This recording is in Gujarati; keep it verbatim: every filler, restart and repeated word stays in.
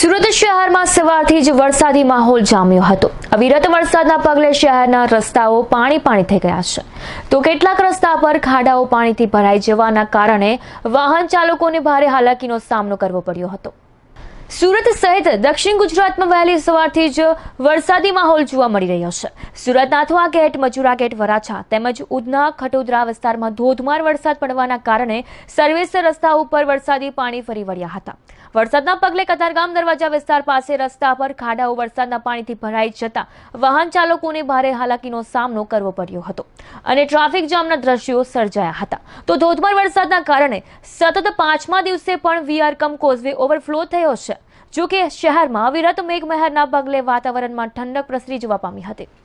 સુરત શહેરમાં સવારથી જ વરસાદી માહોલ જામ્યો હતો। અવિરત વરસાદના પગલે શહેરના રસ્તાઓ પાણી પાણી થઈ ગયા છે, તો કેટલાક રસ્તા પર ખાડાઓ પાણીથી ભરાઈ જવાના કારણે વાહન ચાલકોને ભારે હાલાકીનો સામનો કરવો પડ્યો હતો। સુરત સહિત દક્ષિણ ગુજરાતમાં વહેલી સવારથી જ વરસાદી માહોલ જોવા મળી રહ્યો છે। સુરત નાથવા ગેટ, મજુરા ગેટ, વરાછા તેમજ ઉધના, ખટોદરા વિસ્તારમાં ધોધમાર વરસાદ પડવાના કારણે સર્વિસ રસ્તા ઉપર વરસાદી પાણી ફરી વળ્યા હતા। વરસાદના પગલે કતારગામ દરવાજા વિસ્તાર પાસે રસ્તા પર ખાડાઓ વરસાદના પાણીથી ભરાઈ જતા વાહન ચાલકોને ભારે હાલાકીનો સામનો કરવો પડ્યો હતો અને ટ્રાફિક જામના દ્રશ્યો સર્જાયા હતા। તો ધોધમાર વરસાદના કારણે સતત પાંચમા દિવસે પણ વીઆર કમ કોઝવે ઓવરફ્લો થયો છે। જો કે શહેરમાં અવિરત મેઘમહેરના પગલે વાતાવરણમાં ઠંડક પ્રસરી જવા પામી હતી।